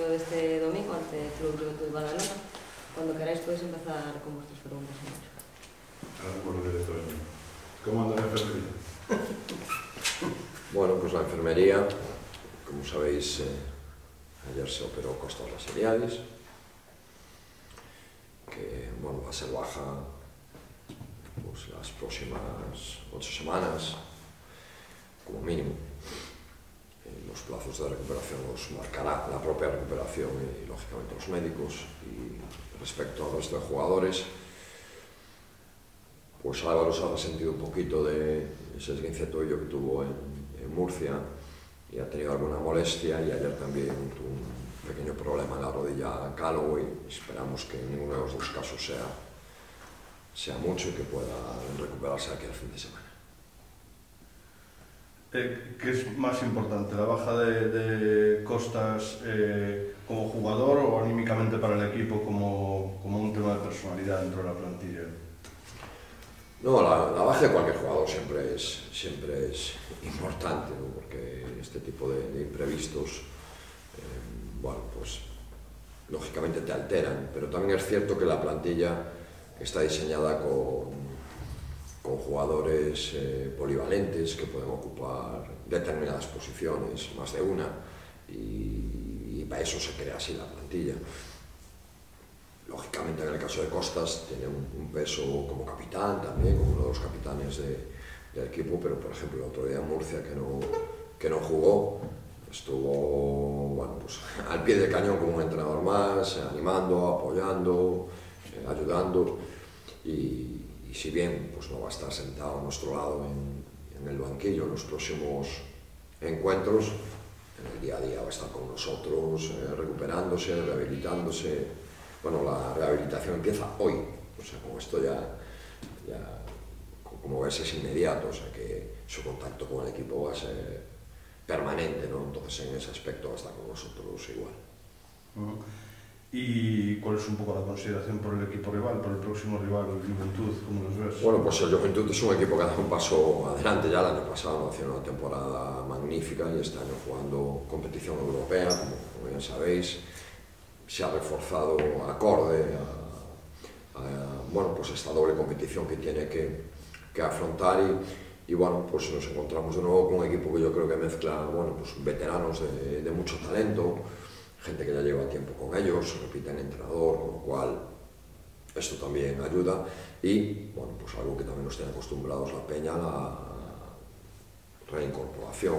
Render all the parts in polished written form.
de este domingo ante el Club Juventud Badalona. Cuando queráis podéis empezar con vuestras preguntas. Bueno, ¿cómo anda la enfermería? Bueno, pues la enfermería, como sabéis, ayer se operó Costas Laserialis, que bueno, va a ser baja pues, las próximas 8 semanas, como mínimo. Los plazos de recuperación los marcará la propia recuperación y, lógicamente, los médicos. Y respecto al resto de jugadores, pues Álvaro se ha resentido un poquito de ese esguince de tobillo que tuvo en Murcia y ha tenido alguna molestia, y ayer también tuvo un pequeño problema en la rodilla Calloway. Esperamos que ninguno de los dos casos sea mucho y que pueda recuperarse aquí al fin de semana. ¿Qué es más importante, la baja de Costas como jugador o anímicamente para el equipo como un tema de personalidad dentro de la plantilla? No, la baja de cualquier jugador siempre es importante, ¿no? Porque este tipo de imprevistos, bueno, pues lógicamente te alteran, pero también es cierto que la plantilla está diseñada con jugadores polivalentes que pueden ocupar determinadas posiciones, más de una, y para eso se crea así la plantilla. Lógicamente, en el caso de Costas, tiene un peso como capitán también, como uno de los capitanes del equipo, pero por ejemplo el otro día en Murcia, que no jugó, estuvo bueno, pues, al pie del cañón como un entrenador más, animando, apoyando, ayudando, y si bien pues, no va a estar sentado a nuestro lado en el banquillo en los próximos encuentros, en el día a día va a estar con nosotros, recuperándose, rehabilitándose. Bueno, la rehabilitación empieza hoy, o sea, con esto ya como ves, es inmediato, o sea que su contacto con el equipo va a ser permanente, ¿no? Entonces en ese aspecto va a estar con nosotros igual. ¿Y cuál es un poco la consideración por el equipo rival, por el próximo rival, el Juventud? ¿Cómo los ves? Bueno, pues el Juventud es un equipo que ha dado un paso adelante. Ya el año pasado no hacía una temporada magnífica y este año jugando competición europea, como bien sabéis, se ha reforzado acorde a bueno, pues esta doble competición que tiene que afrontar y bueno, pues nos encontramos de nuevo con un equipo que yo creo que mezcla bueno, pues veteranos de mucho talento, gente que ya lleva tiempo con ellos, repiten entrenador, con lo cual esto también ayuda, y bueno, pues algo que también nos tiene acostumbrados la Peña, la reincorporación,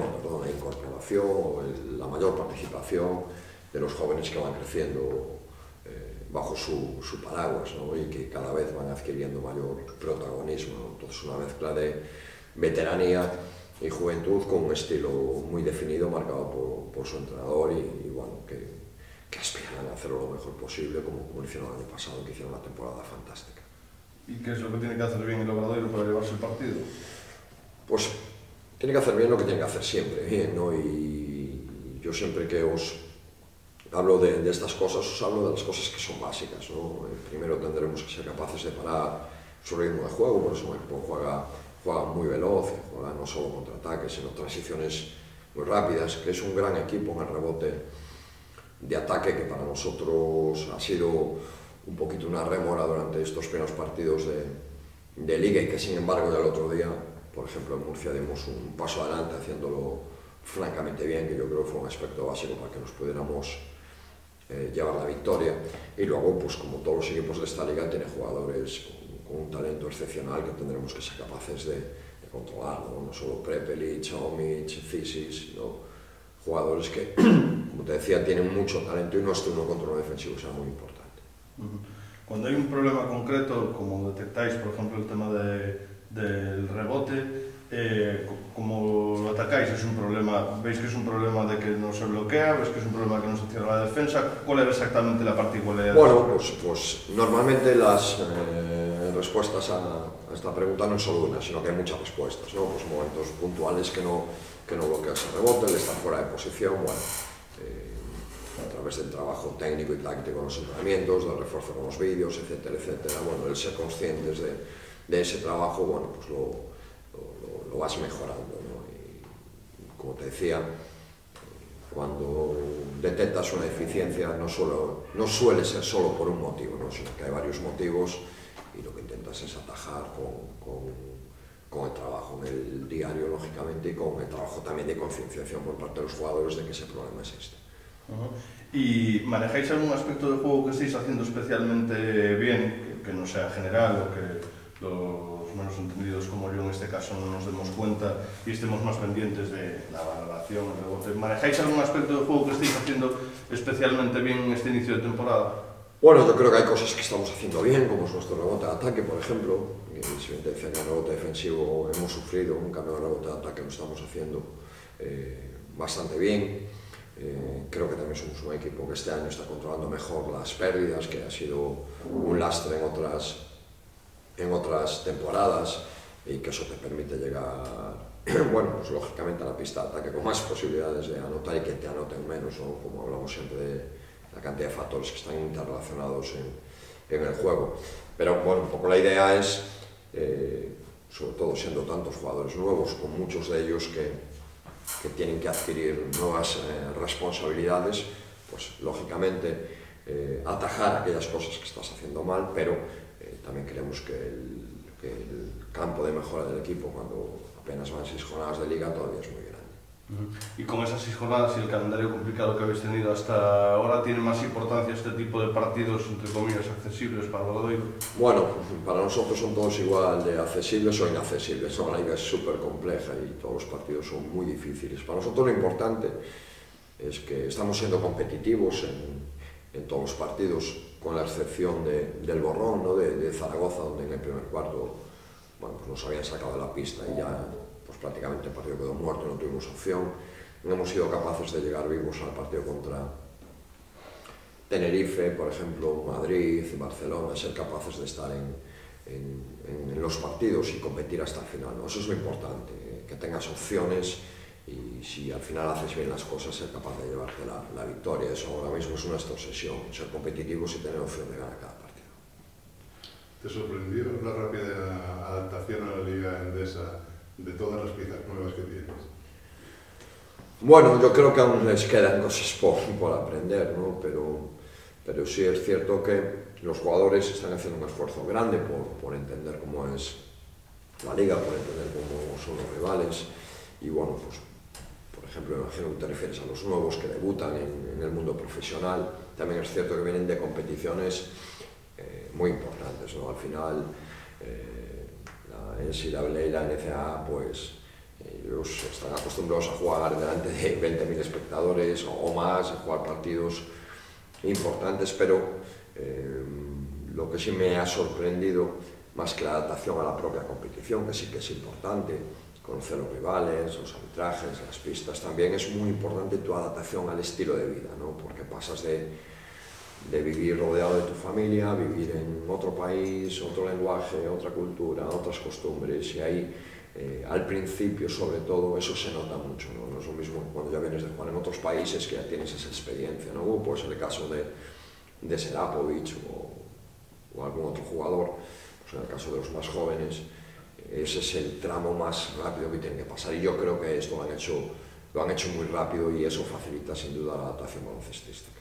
la mayor participación de los jóvenes que van creciendo bajo su paraguas, ¿no? Y que cada vez van adquiriendo mayor protagonismo, ¿no? Entonces una mezcla de veteranía y juventud con un estilo muy definido, marcado por su entrenador y bueno, que aspiran a hacerlo lo mejor posible, como lo hicieron el año pasado, que hicieron una temporada fantástica. ¿Y qué es lo que tiene que hacer bien el Obradoiro para llevarse el partido? Pues tiene que hacer bien lo que tiene que hacer siempre, bien, ¿no? Y yo siempre que os hablo de estas cosas, os hablo de las cosas que son básicas, ¿no? Primero tendremos que ser capaces de parar su ritmo de juego, por eso un equipo juega muy veloz, juega no solo contraataques, sino transiciones muy rápidas, que es un gran equipo en el rebote de ataque, que para nosotros ha sido un poquito una rémora durante estos primeros partidos de Liga, y que sin embargo ya el otro día, por ejemplo en Murcia, dimos un paso adelante haciéndolo francamente bien, que yo creo que fue un aspecto básico para que nos pudiéramos llevar la victoria. Y luego, pues como todos los equipos de esta liga, tiene jugadores con un talento excepcional que tendremos que ser capaces de controlar, ¿no? No solo Prepelic, Omic, Cisis, sino jugadores que, como te decía, tienen mucho talento, y nuestro uno contra uno defensivo será muy importante. Cuando hay un problema concreto, como detectáis, por ejemplo, el tema del rebote, ¿cómo lo atacáis? ¿Es un problema, veis que es un problema de que no se bloquea? ¿Veis que es un problema que no se cierra la defensa? ¿Cuál era exactamente la particularidad? Bueno, pues normalmente las respuestas a esta pregunta no es solo una, sino que hay muchas respuestas, ¿no? Pues momentos puntuales que no bloqueas el rebote, el estar fuera de posición, bueno, a través del trabajo técnico y táctico en los entrenamientos, del refuerzo con los vídeos, etcétera, etcétera. Bueno, el ser conscientes de ese trabajo, bueno, pues lo vas mejorando, ¿no? Y como te decía, cuando detectas una deficiencia no suele ser solo por un motivo, ¿no? Sino que hay varios motivos y lo que intentas es atajar con el trabajo en el diario, lógicamente, y con el trabajo también de concienciación por parte de los jugadores de que ese problema existe. ¿Y manejáis algún aspecto del juego que estéis haciendo especialmente bien, que no sea general o que los menos entendidos como yo en este caso no nos demos cuenta y estemos más pendientes de la valoración, el rebote? ¿Manejáis algún aspecto del juego que estéis haciendo especialmente bien en este inicio de temporada? Bueno, yo creo que hay cosas que estamos haciendo bien, como es nuestro rebote de ataque, por ejemplo. Si bien te decía que en el rebote defensivo hemos sufrido un cambio de rebote de ataque, lo estamos haciendo bastante bien. Creo que también somos un equipo que este año está controlando mejor las pérdidas, que ha sido un lastre en otras temporadas, y que eso te permite llegar, bueno, pues lógicamente a la pista de ataque con más posibilidades de anotar y que te anoten menos, ¿no? Como hablamos siempre de la cantidad de factores que están interrelacionados en el juego. Pero bueno, un poco la idea es, sobre todo siendo tantos jugadores nuevos, con muchos de ellos que tienen que adquirir nuevas responsabilidades, pues lógicamente atajar aquellas cosas que estás haciendo mal, pero también creemos que el campo de mejora del equipo, cuando apenas van 6 jornadas de liga, todavía es muy grande. Y con esas 6 jornadas y el calendario complicado que habéis tenido hasta ahora, ¿tiene más importancia este tipo de partidos, entre comillas, accesibles para Obradoiro? Bueno, para nosotros son todos igual de accesibles o inaccesibles, ¿no? La liga es súper compleja y todos los partidos son muy difíciles. Para nosotros lo importante es que estamos siendo competitivos en todos los partidos, con la excepción del borrón, ¿no? de Zaragoza, donde en el primer cuarto, bueno, pues nos habían sacado de la pista y ya pues prácticamente el partido quedó muerto, no tuvimos opción. No hemos sido capaces de llegar vivos al partido contra Tenerife, por ejemplo, Madrid, Barcelona, ser capaces de estar en los partidos y competir hasta el final, ¿no? Eso es lo importante, que tengas opciones y si al final haces bien las cosas, ser capaz de llevarte la victoria. Eso ahora mismo es nuestra obsesión, ser competitivos y tener opción de ganar cada partido. ¿Te sorprendió la rápida adaptación a la Liga Endesa de todas las piezas nuevas que tienes? Bueno, yo creo que aún les quedan cosas por aprender, ¿no? Pero sí es cierto que los jugadores están haciendo un esfuerzo grande por entender cómo es la liga, por entender cómo son los rivales. Y bueno, pues por ejemplo, imagino que te refieres a los nuevos que debutan en el mundo profesional. También es cierto que vienen de competiciones muy importantes, ¿no? Al final, la NCAA y la NCAA, pues ellos están acostumbrados a jugar delante de 20.000 espectadores o más, a jugar partidos importantes, pero lo que sí me ha sorprendido, más que la adaptación a la propia competición, que sí que es importante, conocer los rivales, los arbitrajes, las pistas, también es muy importante tu adaptación al estilo de vida, ¿no? Porque pasas de vivir rodeado de tu familia, vivir en otro país, otro lenguaje, otra cultura, otras costumbres, y ahí al principio, sobre todo, eso se nota mucho, ¿no? No es lo mismo cuando ya vienes de jugar en otros países, que ya tienes esa experiencia, ¿no? Pues en el caso de Serapovic o algún otro jugador, pues en el caso de los más jóvenes, ese es el tramo más rápido que tienen que pasar, y yo creo que esto lo han hecho muy rápido, y eso facilita sin duda la adaptación baloncestística.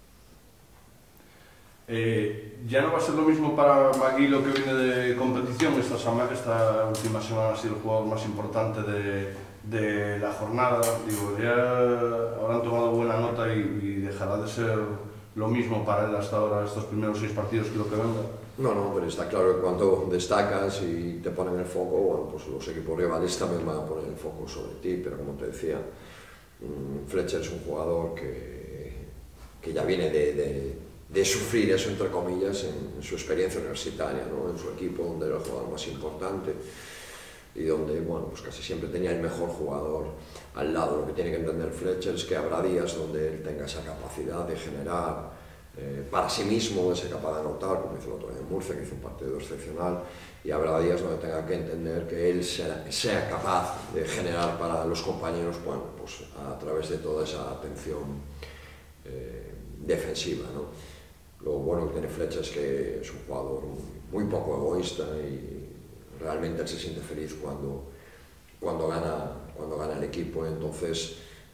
Ya no va a ser lo mismo para Maguilo, que viene de competición. Esta última semana ha sido el jugador más importante de la jornada. Digo, ya habrán tomado buena nota y dejará de ser lo mismo para él hasta ahora, estos primeros 6 partidos, que lo que venga. No, pero está claro que cuando destacas y te ponen el foco, bueno, pues los equipos rivales también van a poner el foco sobre ti, pero como te decía, Fletcher es un jugador que ya viene de sufrir eso, entre comillas, en su experiencia universitaria, ¿no? En su equipo, donde era el jugador más importante y donde, bueno, pues casi siempre tenía el mejor jugador al lado. Lo que tiene que entender Fletcher es que habrá días donde él tenga esa capacidad de generar para sí mismo, ese capaz de anotar, como hizo el otro día en Murcia, que hizo un partido excepcional, y habrá días donde tenga que entender que él sea capaz de generar para los compañeros, bueno, pues a través de toda esa atención defensiva, ¿no? Lo bueno que tiene Fletcher es que es un jugador muy poco egoísta y realmente él se siente feliz cuando gana el equipo. Entonces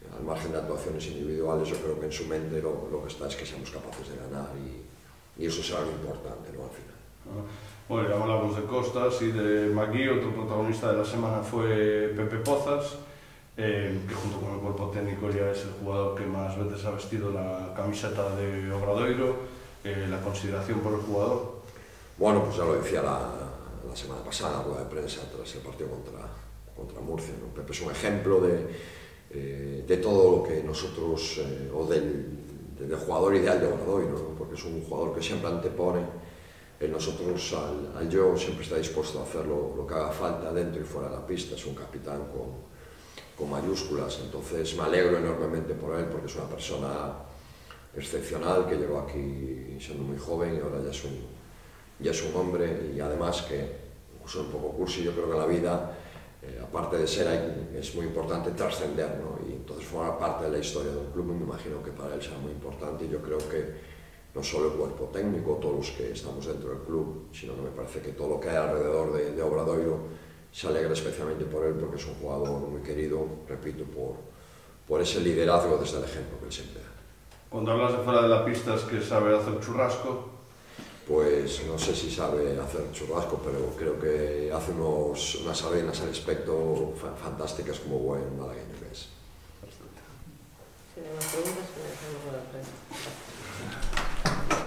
al margen de actuaciones individuales, yo creo que en su mente lo que está es que seamos capaces de ganar y eso será lo importante, ¿no? Al final. Bueno, ya hablamos de Costas y de Magui. Otro protagonista de la semana fue Pepe Pozas, que junto con el cuerpo técnico ya es el jugador que más veces ha vestido la camiseta de Obradoiro. La consideración por el jugador. Bueno, pues ya lo decía la semana pasada, rueda de prensa tras el partido contra Murcia, ¿no? Pepe es un ejemplo de todo lo que nosotros, o del jugador ideal de Obradoiro, ¿no? Porque es un jugador que siempre antepone en nosotros al yo, siempre está dispuesto a hacer lo que haga falta dentro y fuera de la pista. Es un capitán con mayúsculas, entonces me alegro enormemente por él porque es una persona excepcional que llegó aquí siendo muy joven y ahora ya es un hombre, y además que, soy un poco cursi, yo creo que la vida, aparte de ser ahí, es muy importante trascender, ¿no? Y entonces formar parte de la historia del club me imagino que para él será muy importante, y yo creo que no solo el cuerpo técnico, todos los que estamos dentro del club, sino que me parece que todo lo que hay alrededor de Obradoiro se alegra especialmente por él, porque es un jugador muy querido, repito, por ese liderazgo desde el ejemplo que él siempre da. Cuando hablas de fuera de la pista, ¿es que sabe hacer churrasco? Pues no sé si sabe hacer churrasco, pero creo que hace unas arenas al aspecto fantásticas como buen malagueño que es. Si no hay más preguntas, pues dejamos la prensa.